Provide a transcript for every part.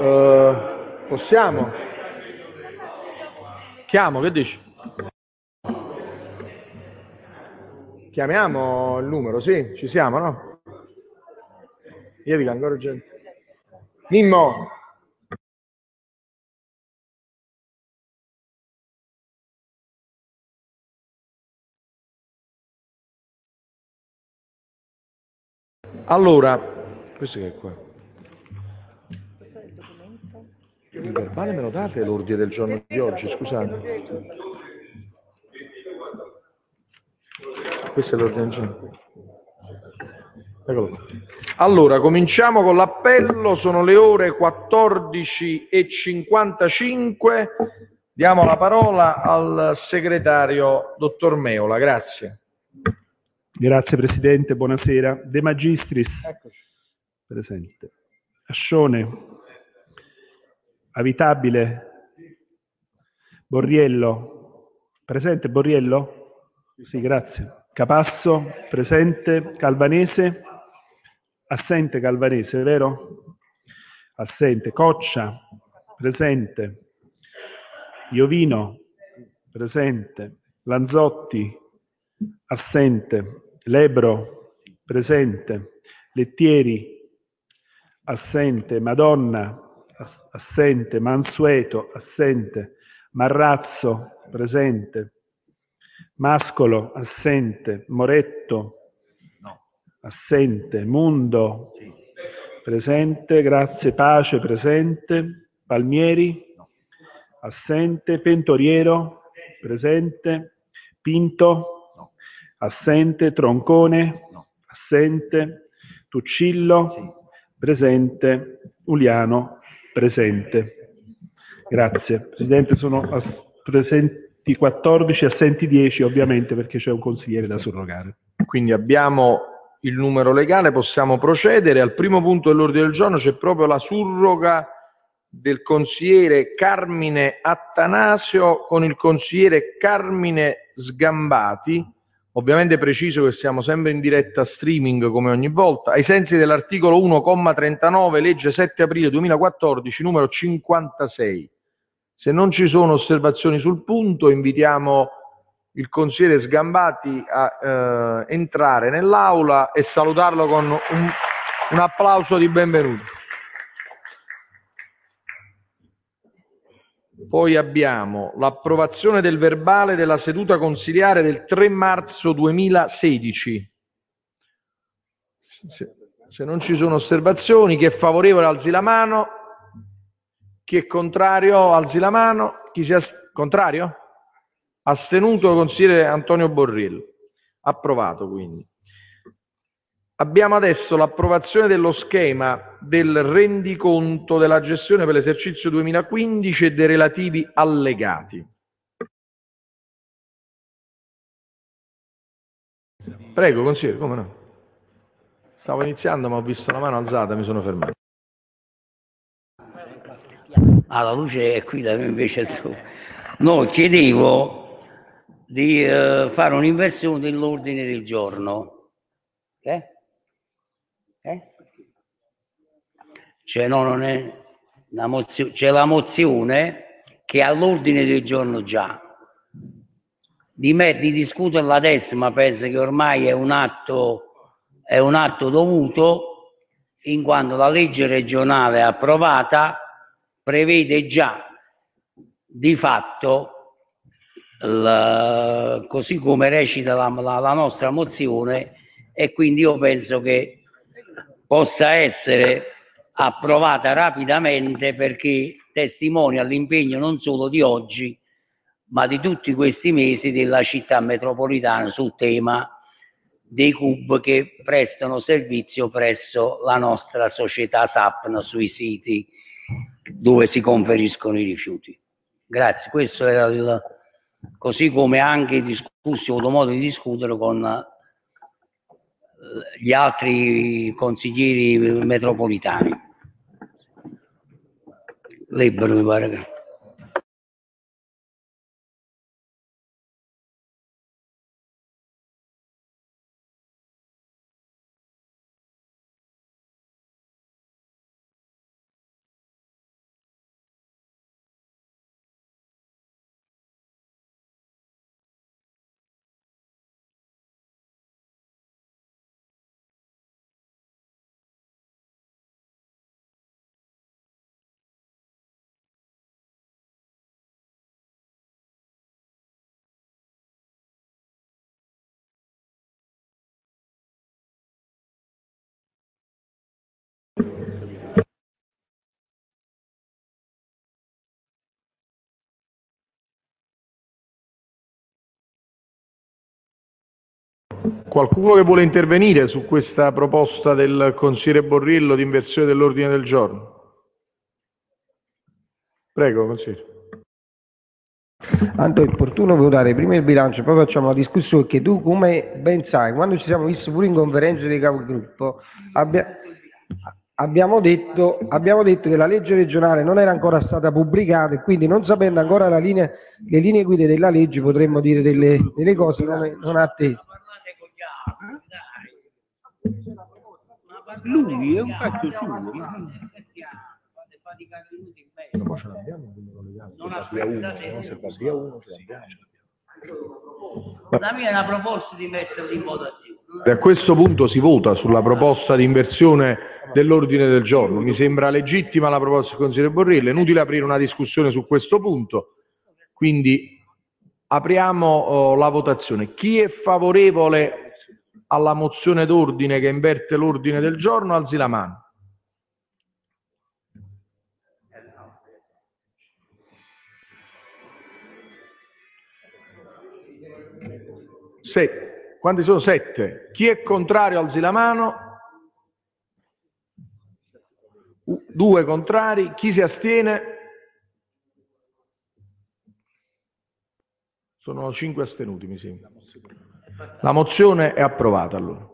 Possiamo? Chiamo, che dici? Chiamiamo il numero, sì? Ci siamo, no? Io dico ancora gente. Mimmo! Allora, questo che è qua? Il verbale me lo date l'ordine del giorno di oggi, scusate. Questo è l'ordine del giorno. Eccolo qua. Allora, cominciamo con l'appello, sono le ore 14:55. Diamo la parola al segretario, dottor Meola, grazie. Grazie Presidente, buonasera. De Magistris, Eccoci. presente. Ascione, Avitabile, Borriello, presente Borriello? Sì, grazie. Capasso, presente. Calvanese, assente Calvanese, vero? Assente. Coccia, presente. Iovino, presente. Lanzotti, assente. Lebro, presente. Lettieri, assente. Madonna, assente. Mansueto, assente. Marrazzo, presente. Mascolo, assente. Moretto, assente. Mundo, presente. Grazie. Pace, presente. Palmieri, assente. Pentoriero, presente. Pinto, assente. Troncone, assente. Tuccillo, presente. Uliano, presente. Grazie. Presidente, sono presenti 14, assenti 10 ovviamente perché c'è un consigliere da surrogare. Quindi abbiamo il numero legale, possiamo procedere. Al primo punto dell'ordine del giorno c'è proprio la surroga del consigliere Carmine Attanasio con il consigliere Carmine Sgambati. Ovviamente preciso che siamo sempre in diretta streaming come ogni volta, ai sensi dell'articolo 1,39 legge 7 aprile 2014 numero 56. Se non ci sono osservazioni sul punto, invitiamo il consigliere Sgambati a entrare nell'aula e salutarlo con un applauso di benvenuto. Poi abbiamo l'approvazione del verbale della seduta consiliare del 3 marzo 2016. Se non ci sono osservazioni, chi è favorevole alzi la mano, chi è contrario alzi la mano, chi sia contrario? Astenuto consigliere Antonio Borriello. Approvato quindi. Abbiamo adesso l'approvazione dello schema del rendiconto della gestione per l'esercizio 2015 e dei relativi allegati. Prego, consigliere, come no? Stavo iniziando ma ho visto la mano alzata e mi sono fermato. Ah, la luce è qui da me invece è tu. No, chiedevo di fare un'inversione dell'ordine del giorno. Cioè, no, non è una c'è la mozione che è all'ordine del giorno già. Di discuterla adesso, ma penso che ormai è un atto dovuto, in quanto la legge regionale approvata prevede già di fatto, così come recita la nostra mozione, e quindi io penso che possa essere approvata rapidamente, perché testimonia l'impegno non solo di oggi ma di tutti questi mesi della città metropolitana sul tema dei CUB che prestano servizio presso la nostra società SAPN sui siti dove si conferiscono i rifiuti. Grazie, questo era così come anche discussi, ho avuto modo di discutere con gli altri consiglieri metropolitani. Lebbero, mi pare che... Qualcuno che vuole intervenire su questa proposta del consigliere Borriello di inversione dell'ordine del giorno? Prego, consigliere. Tanto è opportuno votare prima il bilancio, poi facciamo la discussione, che tu, come ben sai, quando ci siamo visti pure in conferenza dei capigruppo, abbiamo detto che la legge regionale non era ancora stata pubblicata e quindi, non sapendo ancora le linee guida della legge, potremmo dire delle cose non attese. Lui è un fatto suo. Ma ce l'abbiamo il numero legale? Se va via uno, se va via uno ce l'abbiamo. La mia è una proposta di metterlo in votazione. E a questo punto si vota sulla proposta di inversione dell'ordine del giorno. Mi sembra legittima la proposta del consigliere Borriello, è inutile aprire una discussione su questo punto, quindi apriamo la votazione. Chi è favorevole alla mozione d'ordine che inverte l'ordine del giorno, alzi la mano. Quanti sono? 7. Chi è contrario alzi la mano. 2 contrari. Chi si astiene? Sono 5 astenuti, mi sembra. La mozione è approvata allora.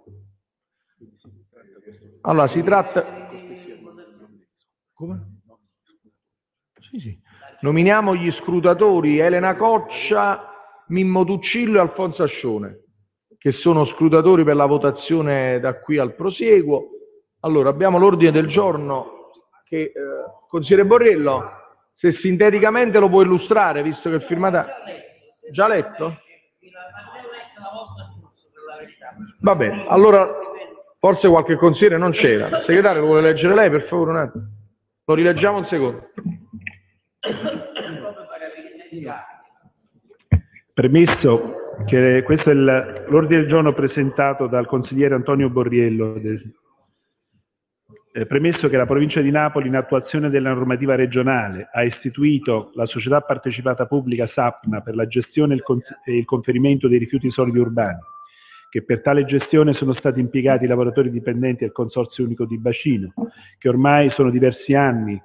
Allora si tratta... Come? Sì. Nominiamo gli scrutatori Elena Coccia, Mimmo Tuccillo e Alfonso Ascione, che sono scrutatori per la votazione da qui al prosieguo. Allora, abbiamo l'ordine del giorno che, consigliere Borriello, se sinteticamente lo può illustrare, visto che è firmata... Già letto? Va bene, allora forse qualche consigliere non c'era. Il segretario lo vuole leggere lei, per favore, un attimo. Lo rileggiamo un secondo. Premesso che questo è l'ordine del giorno presentato dal consigliere Antonio Borriello, premesso che la provincia di Napoli, in attuazione della normativa regionale, ha istituito la società partecipata pubblica SAPNA per la gestione e il conferimento dei rifiuti solidi urbani, che per tale gestione sono stati impiegati i lavoratori dipendenti del Consorzio Unico di Bacino, che ormai sono diversi anni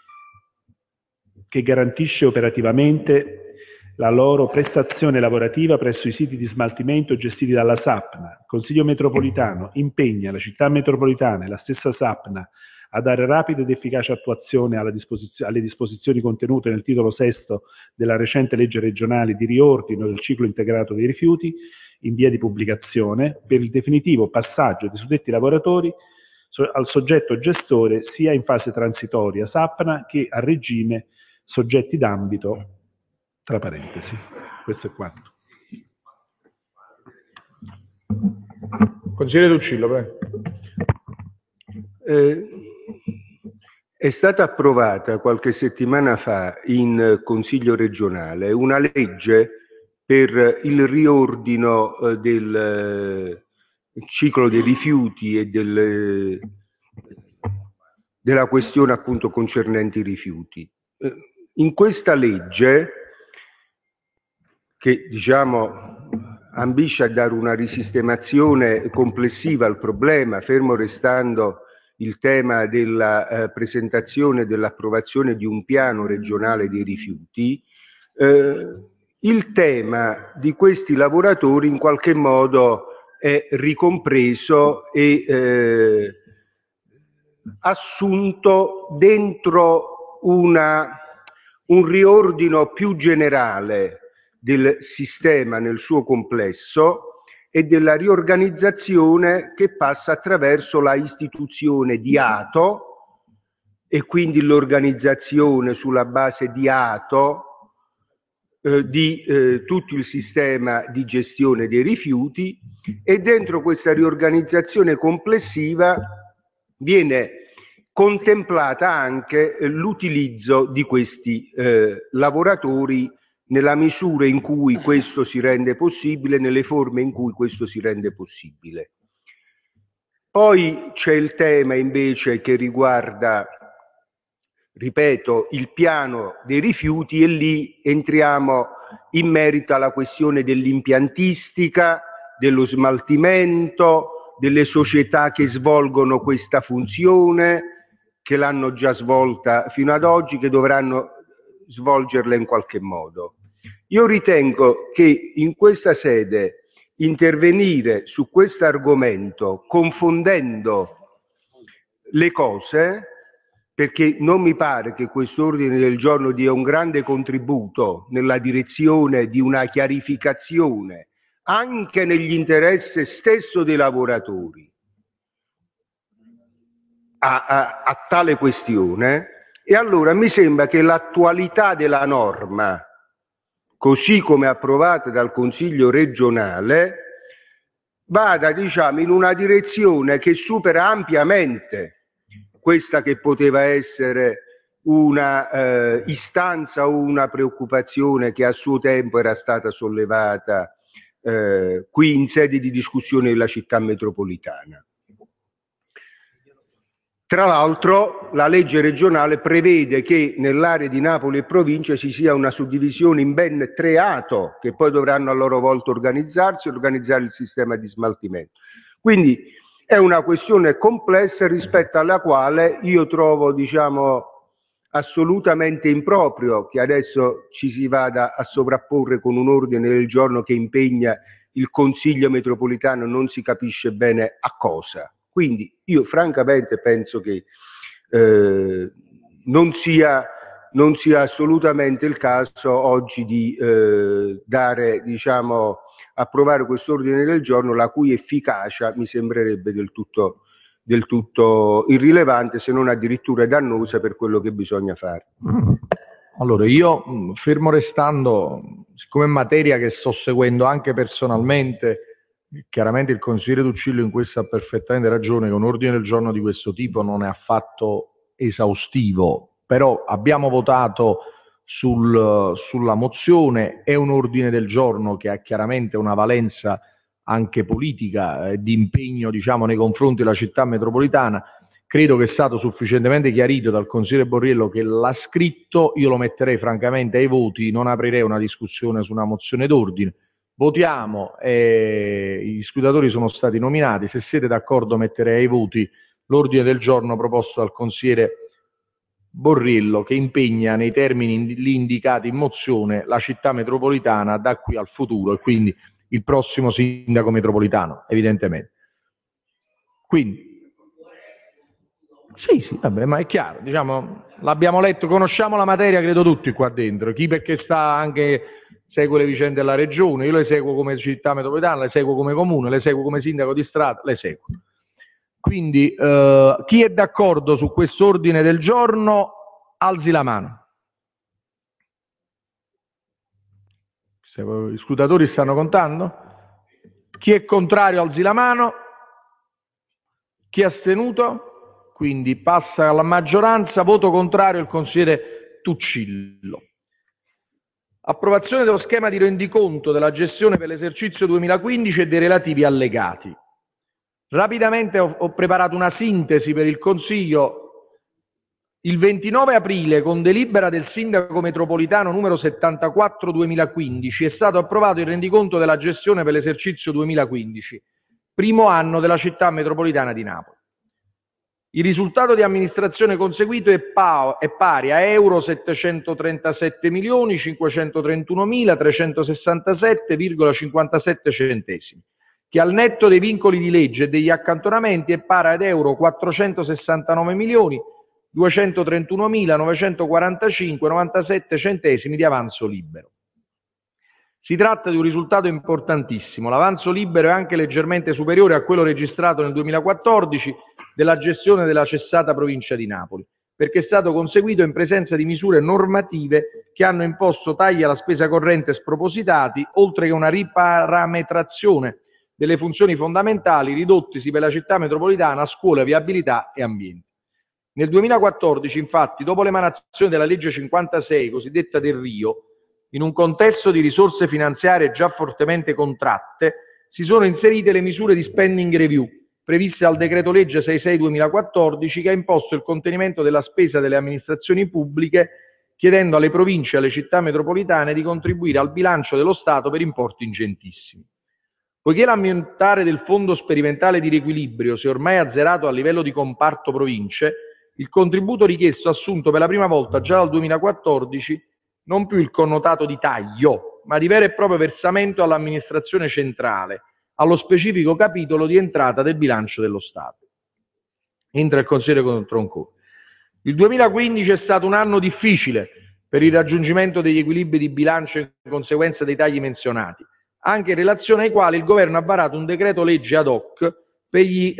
che garantisce operativamente la loro prestazione lavorativa presso i siti di smaltimento gestiti dalla SAPNA. Il Consiglio metropolitano impegna la città metropolitana e la stessa SAPNA a dare rapida ed efficace attuazione alle disposizioni contenute nel titolo sesto della recente legge regionale di riordino del ciclo integrato dei rifiuti, in via di pubblicazione, per il definitivo passaggio di suddetti lavoratori al soggetto gestore sia in fase transitoria SAPNA che a regime soggetti d'ambito, tra parentesi. Questo è quanto. Consigliere Tuccillo, prego. È stata approvata qualche settimana fa in Consiglio regionale una legge per il riordino del ciclo dei rifiuti e della questione appunto concernente i rifiuti. In questa legge, che diciamo ambisce a dare una risistemazione complessiva al problema, fermo restando il tema della presentazione e dell'approvazione di un piano regionale dei rifiuti, il tema di questi lavoratori in qualche modo è ricompreso e assunto dentro un riordino più generale del sistema nel suo complesso e della riorganizzazione che passa attraverso la istituzione di ATO e quindi l'organizzazione sulla base di ATO di tutto il sistema di gestione dei rifiuti, e dentro questa riorganizzazione complessiva viene contemplata anche l'utilizzo di questi lavoratori nella misura in cui questo si rende possibile, nelle forme in cui questo si rende possibile. Poi c'è il tema invece che riguarda, ripeto, il piano dei rifiuti, e lì entriamo in merito alla questione dell'impiantistica, dello smaltimento, delle società che svolgono questa funzione, che l'hanno già svolta fino ad oggi, che dovranno svolgerla in qualche modo. Io ritengo che in questa sede intervenire su questo argomento confondendo le cose, perché non mi pare che questo ordine del giorno dia un grande contributo nella direzione di una chiarificazione anche nell'interesse stesso dei lavoratori a tale questione, e allora mi sembra che l'attualità della norma, così come approvata dal Consiglio regionale, vada, diciamo, in una direzione che supera ampiamente questa che poteva essere una istanza o una preoccupazione che a suo tempo era stata sollevata qui in sede di discussione della città metropolitana. Tra l'altro la legge regionale prevede che nell'area di Napoli e provincia ci sia una suddivisione in ben 3 ATO, che poi dovranno a loro volta organizzarsi e organizzare il sistema di smaltimento. Quindi è una questione complessa rispetto alla quale io trovo, diciamo, assolutamente improprio che adesso ci si vada a sovrapporre con un ordine del giorno che impegna il Consiglio metropolitano non si capisce bene a cosa. Quindi io francamente penso che non sia assolutamente il caso oggi di approvare quest'ordine del giorno, la cui efficacia mi sembrerebbe del tutto irrilevante, se non addirittura dannosa per quello che bisogna fare. Allora, io fermo restando, siccome è materia che sto seguendo anche personalmente, chiaramente il consigliere Tuccillo in questo ha perfettamente ragione, che un ordine del giorno di questo tipo non è affatto esaustivo, però abbiamo votato sulla mozione, è un ordine del giorno che ha chiaramente una valenza anche politica, di impegno, diciamo, nei confronti della città metropolitana. Credo che è stato sufficientemente chiarito dal consigliere Borriello che l'ha scritto, io lo metterei francamente ai voti, non aprirei una discussione su una mozione d'ordine. Votiamo, gli scrutatori sono stati nominati, se siete d'accordo metterei ai voti l'ordine del giorno proposto dal consigliere Borriello, che impegna nei termini lì indicati in mozione la città metropolitana da qui al futuro e quindi il prossimo sindaco metropolitano, evidentemente. Quindi, sì, vabbè, ma è chiaro, diciamo, l'abbiamo letto, conosciamo la materia, credo tutti qua dentro, chi perché sta anche segue le vicende della regione, io le seguo come città metropolitana, le seguo come comune, le seguo come sindaco di strada, le seguo. Quindi chi è d'accordo su questo ordine del giorno alzi la mano. Gli scrutatori stanno contando? Chi è contrario alzi la mano. Chi è astenuto? Quindi passa alla maggioranza. Voto contrario il consigliere Tuccillo. Approvazione dello schema di rendiconto della gestione per l'esercizio 2015 e dei relativi allegati. Rapidamente ho preparato una sintesi per il Consiglio. Il 29 aprile, con delibera del Sindaco metropolitano numero 74/2015, è stato approvato il rendiconto della gestione per l'esercizio 2015, primo anno della città metropolitana di Napoli. Il risultato di amministrazione conseguito è pari a euro 733.531.367,57 centesimi, che al netto dei vincoli di legge e degli accantonamenti è pari ad euro 469.231.945,97 centesimi di avanzo libero. Si tratta di un risultato importantissimo. L'avanzo libero è anche leggermente superiore a quello registrato nel 2014 della gestione della cessata provincia di Napoli, perché è stato conseguito in presenza di misure normative che hanno imposto tagli alla spesa corrente spropositati, oltre che una riparametrazione delle funzioni fondamentali ridottisi per la città metropolitana a scuola, viabilità e ambiente. Nel 2014, infatti, dopo l'emanazione della legge 56, cosiddetta Delrio, in un contesto di risorse finanziarie già fortemente contratte, si sono inserite le misure di spending review previste dal decreto legge 66/2014, che ha imposto il contenimento della spesa delle amministrazioni pubbliche, chiedendo alle province e alle città metropolitane di contribuire al bilancio dello Stato per importi ingentissimi. Poiché l'ammontare del fondo sperimentale di riequilibrio si è ormai azzerato a livello di comparto province, il contributo richiesto ha assunto per la prima volta già dal 2014 non più il connotato di taglio, ma di vero e proprio versamento all'amministrazione centrale, allo specifico capitolo di entrata del bilancio dello Stato. Entra il consigliere Tronconi. Il 2015 è stato un anno difficile per il raggiungimento degli equilibri di bilancio in conseguenza dei tagli menzionati, anche in relazione ai quali il Governo ha varato un decreto legge ad hoc per gli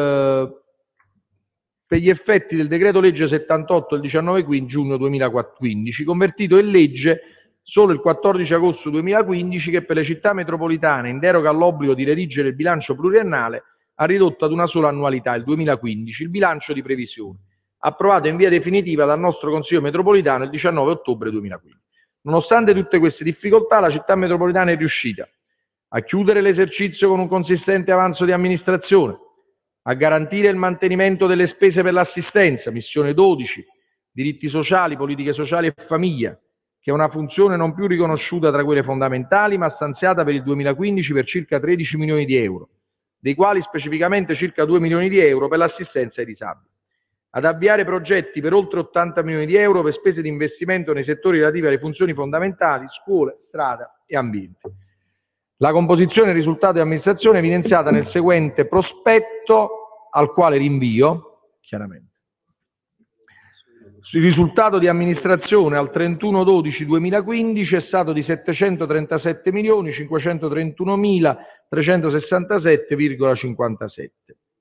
effetti del decreto legge 78 del 19 giugno 2015, convertito in legge solo il 14 agosto 2015, che per le città metropolitane, in deroga all'obbligo di redigere il bilancio pluriennale, ha ridotto ad una sola annualità, il 2015, il bilancio di previsione, approvato in via definitiva dal nostro Consiglio metropolitano il 19 ottobre 2015. Nonostante tutte queste difficoltà, la città metropolitana è riuscita a chiudere l'esercizio con un consistente avanzo di amministrazione, a garantire il mantenimento delle spese per l'assistenza, missione 12, diritti sociali, politiche sociali e famiglia, che è una funzione non più riconosciuta tra quelle fondamentali, ma stanziata per il 2015 per circa 13 milioni di euro, dei quali specificamente circa 2 milioni di euro per l'assistenza ai disabili. Ad avviare progetti per oltre 80 milioni di euro per spese di investimento nei settori relativi alle funzioni fondamentali, scuole, strada e ambiente. La composizione e il risultato di amministrazione è evidenziata nel seguente prospetto, al quale rinvio, chiaramente. Il risultato di amministrazione al 31/12/2015 è stato di 737.531.367,57.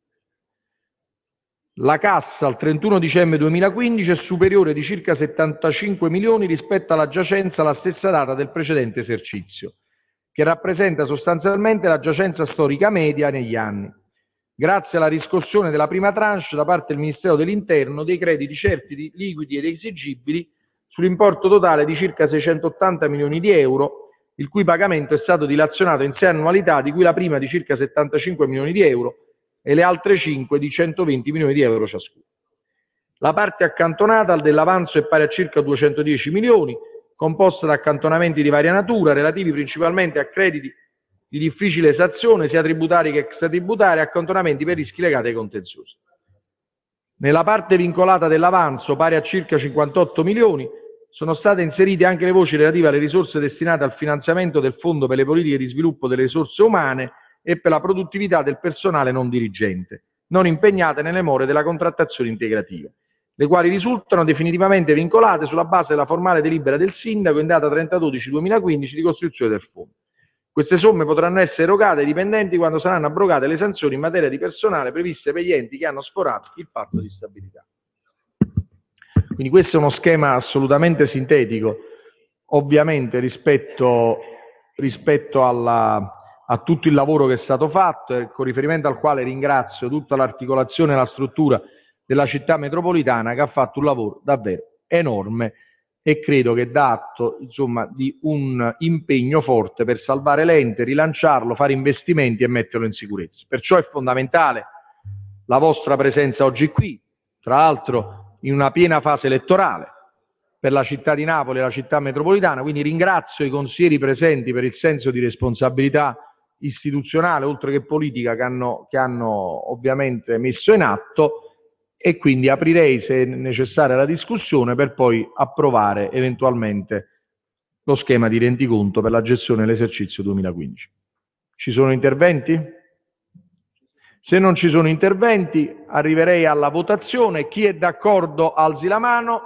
La cassa al 31 dicembre 2015 è superiore di circa 75 milioni rispetto alla giacenza alla stessa data del precedente esercizio, che rappresenta sostanzialmente la giacenza storica media negli anni, grazie alla riscossione della prima tranche da parte del Ministero dell'Interno dei crediti certi, liquidi ed esigibili sull'importo totale di circa 680 milioni di euro, il cui pagamento è stato dilazionato in 6 annualità, di cui la prima di circa 75 milioni di euro e le altre 5 di 120 milioni di euro ciascuna. La parte accantonata dell'avanzo è pari a circa 210 milioni, composta da accantonamenti di varia natura, relativi principalmente a crediti di difficile esazione, sia tributari che extratributari, e accantonamenti per rischi legati ai contenziosi. Nella parte vincolata dell'avanzo, pari a circa 58 milioni, sono state inserite anche le voci relative alle risorse destinate al finanziamento del Fondo per le politiche di sviluppo delle risorse umane e per la produttività del personale non dirigente, non impegnate nelle more della contrattazione integrativa, le quali risultano definitivamente vincolate sulla base della formale delibera del Sindaco in data 30/12/2015 di costituzione del Fondo. Queste somme potranno essere erogate ai dipendenti quando saranno abrogate le sanzioni in materia di personale previste per gli enti che hanno sforato il patto di stabilità. Quindi questo è uno schema assolutamente sintetico, ovviamente rispetto a tutto il lavoro che è stato fatto, e con riferimento al quale ringrazio tutta l'articolazione e la struttura della città metropolitana, che ha fatto un lavoro davvero enorme e credo che dà atto, insomma, di un impegno forte per salvare l'ente, rilanciarlo, fare investimenti e metterlo in sicurezza. Perciò è fondamentale la vostra presenza oggi qui, tra l'altro in una piena fase elettorale per la città di Napoli e la città metropolitana, quindi ringrazio i consiglieri presenti per il senso di responsabilità istituzionale, oltre che politica, che hanno ovviamente messo in atto, e quindi aprirei, se necessaria, la discussione per poi approvare eventualmente lo schema di rendiconto per la gestione dell'esercizio 2015. Ci sono interventi? Se non ci sono interventi, arriverei alla votazione. Chi è d'accordo alzi la mano.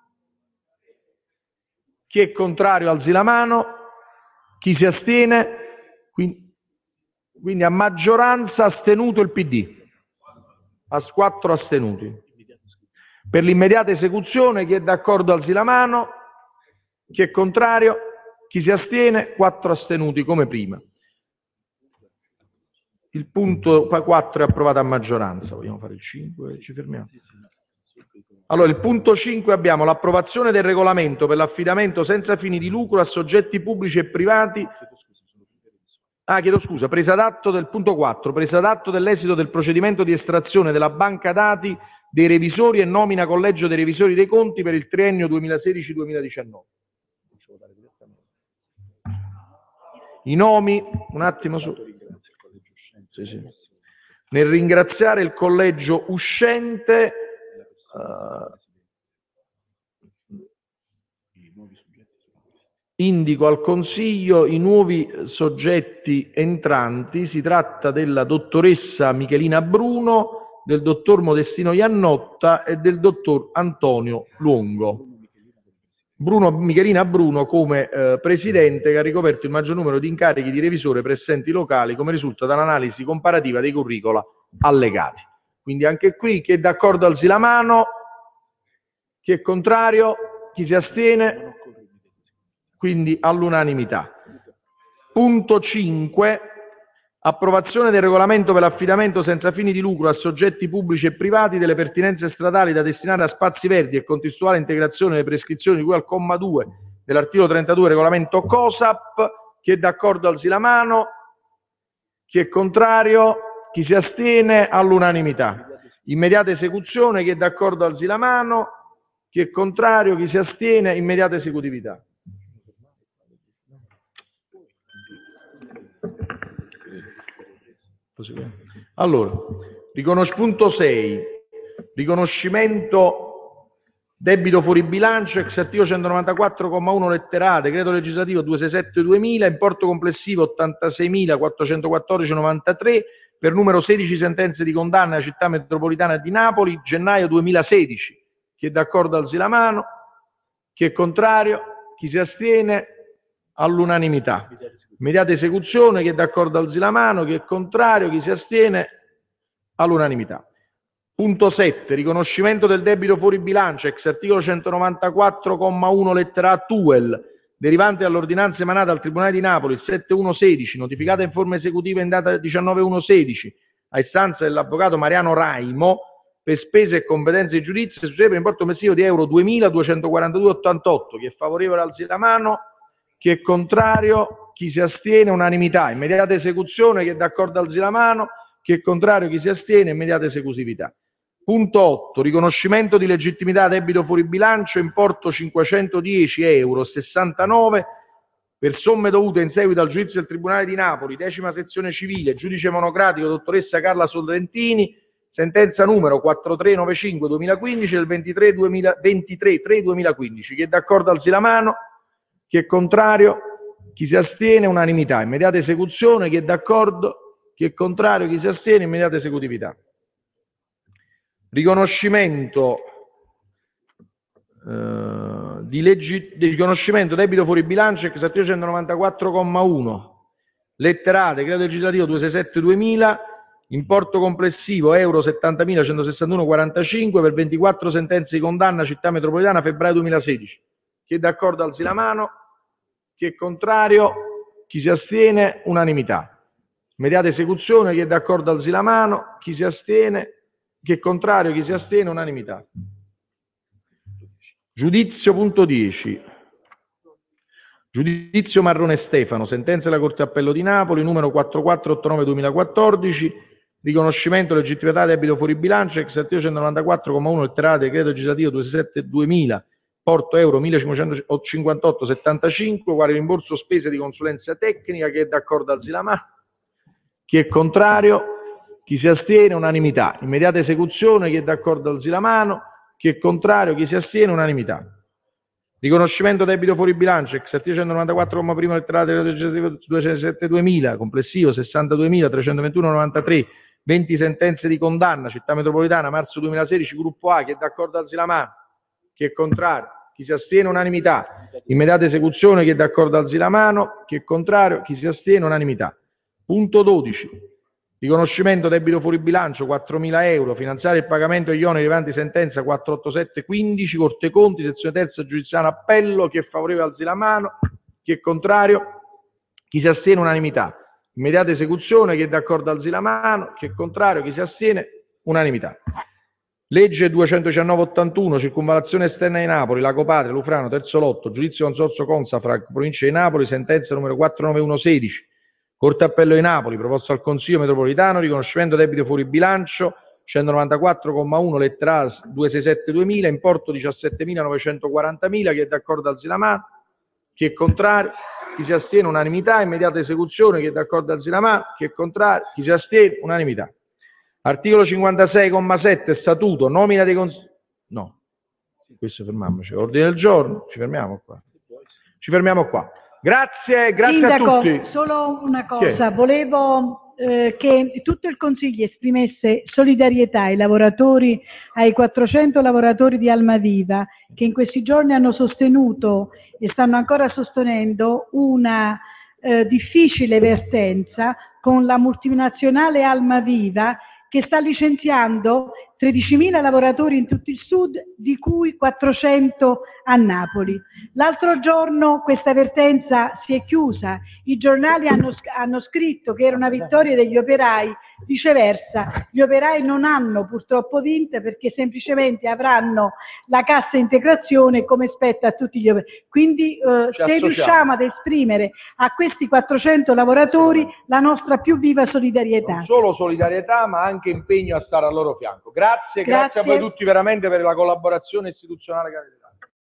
Chi è contrario alzi la mano. Chi si astiene? Quindi a maggioranza astenuto il PD. 4 astenuti. Per l'immediata esecuzione, chi è d'accordo alzi la mano, chi è contrario, chi si astiene, 4 astenuti come prima. Il punto 4 è approvato a maggioranza. Vogliamo fare il 5 e ci fermiamo? Allora, il punto 5 abbiamo l'approvazione del regolamento per l'affidamento senza fini di lucro a soggetti pubblici e privati. Chiedo scusa, presa d'atto del punto 4, presa d'atto dell'esito del procedimento di estrazione della banca dati dei revisori e nomina collegio dei revisori dei conti per il triennio 2016-2019. I nomi, un attimo su. Nel ringraziare il collegio uscente, indico al Consiglio i nuovi soggetti entranti. Si tratta della dottoressa Michelina Bruno, del dottor Modestino Iannotta e del dottor Antonio Luongo. Michelina Bruno come presidente, che ha ricoperto il maggior numero di incarichi di revisore presso enti locali, come risulta dall'analisi comparativa dei curricula allegati. Quindi anche qui chi è d'accordo alzi la mano, chi è contrario, chi si astiene, quindi all'unanimità. Punto 5. Approvazione del regolamento per l'affidamento senza fini di lucro a soggetti pubblici e privati delle pertinenze stradali da destinare a spazi verdi e contestuale integrazione delle prescrizioni di cui al comma 2 dell'articolo 32 del regolamento COSAP. Chi è d'accordo alzi la mano, chi è contrario, chi si astiene, all'unanimità. Immediata esecuzione, chi è d'accordo alzi la mano, chi è contrario, chi si astiene, immediata esecutività. Allora, punto 6, riconoscimento debito fuori bilancio ex articolo 194,1 lettera A, decreto legislativo 267/2000, importo complessivo 86.414,93 per numero 16 sentenze di condanna alla città metropolitana di Napoli, gennaio 2016. Chi è d'accordo alzi la mano, chi è contrario, chi si astiene, all'unanimità. Immediata esecuzione, chi è d'accordo alzi la mano, chi è contrario, chi si astiene, all'unanimità. Punto 7. Riconoscimento del debito fuori bilancio ex articolo 194,1 lettera A TUEL, derivante dall'ordinanza emanata dal Tribunale di Napoli il 7/1/16, notificata in forma esecutiva in data 19/1/16, a istanza dell'avvocato Mariano Raimo, per spese e competenze di giudizio, per importo complessivo di euro 2.242,88. Chi è favorevole alzi la mano, chi è contrario, chi si astiene, unanimità. Immediata esecuzione, chi è d'accordo alzi la mano, chi è contrario, chi si astiene, immediata esecutività. Punto 8. Riconoscimento di legittimità debito fuori bilancio, importo 510,69 € per somme dovute in seguito al giudizio del Tribunale di Napoli, 10ª sezione civile, giudice monocratico dottoressa Carla Sorrentini, sentenza numero 4395/2015 del 23/3/2015. Chi è d'accordo alzi la mano, chi è contrario, chi si astiene, unanimità. Immediata esecuzione, chi è d'accordo, chi è contrario, chi si astiene, immediata esecutività. Riconoscimento riconoscimento debito fuori bilancio ex articolo 194,1 lettera A, decreto legislativo 267/2000, importo complessivo euro 70.161,45 per 24 sentenze di condanna città metropolitana febbraio 2016. Chi è d'accordo alzi la mano, chi è contrario, chi si astiene, unanimità. Immediata esecuzione, chi è d'accordo alzi la mano, chi si astiene, chi è contrario, chi si astiene, unanimità. Giudizio punto 10. Giudizio Marrone Stefano, sentenza della Corte Appello di Napoli, numero 4489/2014, riconoscimento legittimità debito fuori bilancio, ex articolo 194,1 lettera A, decreto legislativo 267/2000, porto euro 1.558,75, quale rimborso spese di consulenza tecnica. Chi è d'accordo alzi la mano, chi è contrario, chi si astiene, unanimità. Immediata esecuzione, chi è d'accordo alzi la mano, chi è contrario, chi si astiene, unanimità. Riconoscimento debito fuori bilancio, ex articolo 194,1 lettera A, decreto legislativo 267/2000, complessivo 62.321,93, 20 sentenze di condanna, città metropolitana, marzo 2016, gruppo A. Chi è d'accordo alzi la mano, chi è contrario, chi si astiene, unanimità. Immediata esecuzione, chi è d'accordo alzi la mano, chi è contrario, chi si astiene, unanimità. Punto 12. Riconoscimento debito fuori bilancio 4.000 euro, finanziare il pagamento degli oneri derivanti sentenza 487/15, Corte Conti, sezione terza giudiziale appello. Chi è favorevole alzi la mano, chi è contrario, chi si astiene, unanimità. Immediata esecuzione, chi è d'accordo alzi la mano, chi è contrario, chi si astiene, unanimità. Legge 219/81, circonvallazione esterna di Napoli, Lago Patria, Lufrano, Terzo Lotto, giudizio consorzio Consafrag, provincia di Napoli, sentenza numero 491/16, Corte Appello di Napoli, proposto al Consiglio metropolitano, riconoscimento debito fuori bilancio 194,1 lettera A 267/2000, importo 17.940.000. Chi è d'accordo alzi la mano, chi è contrario, chi si astiene, unanimità. Immediata esecuzione, chi è d'accordo alzi la mano, chi è contrario, chi si astiene, unanimità. Articolo 56,7 Statuto, nomina dei consiglieri. No, questo fermiamoci. Ordine del giorno, ci fermiamo qua. Ci fermiamo qua. Grazie Sindaco, a tutti. solo una cosa, volevo che tutto il Consiglio esprimesse solidarietà ai lavoratori, ai 400 lavoratori di Almaviva che in questi giorni hanno sostenuto e stanno ancora sostenendo una difficile vertenza con la multinazionale Almaviva che sta licenziando 13.000 lavoratori in tutto il sud, di cui 400 a Napoli. L'altro giorno questa vertenza si è chiusa, i giornali hanno scritto che era una vittoria degli operai, viceversa, gli operai non hanno purtroppo vinto perché semplicemente avranno la cassa integrazione come spetta a tutti gli operai. Quindi se riusciamo ad esprimere a questi 400 lavoratori la nostra più viva solidarietà. Non solo solidarietà, ma anche impegno a stare al loro fianco. Grazie a voi tutti veramente per la collaborazione istituzionale che avete dato.